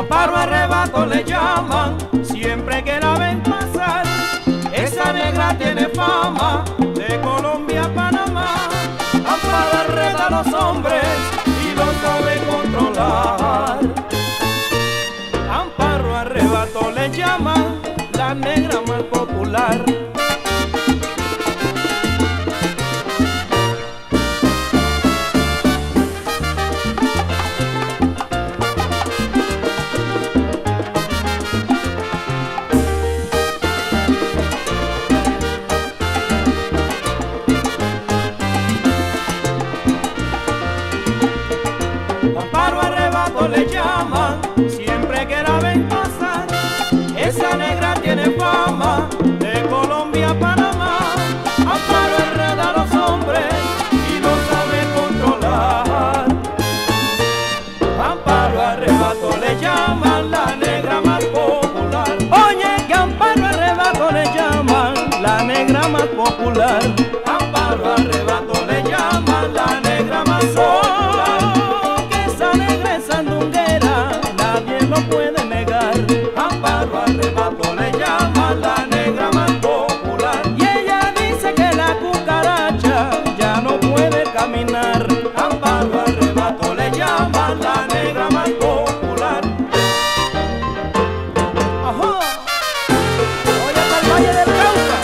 Amparo Arrebato le llaman, siempre que la ven pasar. Esa negra tiene fama de Colombia a Panamá. Amparo arreda a los hombres y los sabe controlar. Amparo Arrebato le llaman la negra más popular. Amparo Arrebato le llaman, siempre que la ven pasar. Esa negra tiene fama de Colombia a Panamá. Amparo arreda a los hombres y los sabe controlar. Amparo Arrebato le llaman la negra más popular. Oye, que Amparo Arrebato le llaman la negra más popular. Amparo Arrebato le llaman la negra más popular. No puede negar. Amparo Arrebato le llama la negra más popular. Y ella dice que la cucaracha ya no puede caminar. Amparo Arrebato le llama la negra más popular. Ajá. Voy hasta el Valle del Cauca.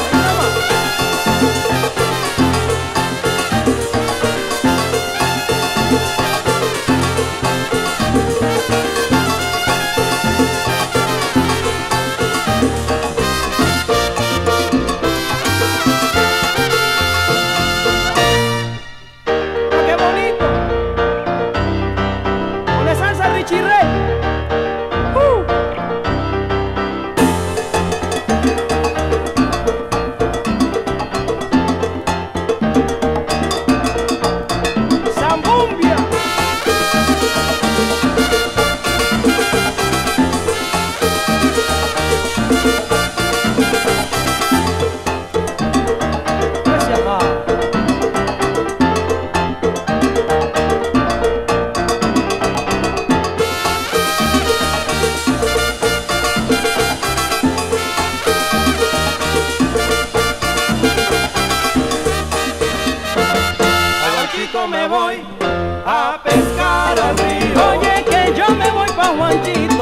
Me voy a pescar al río. Oye, que yo me voy pa' Juanchito.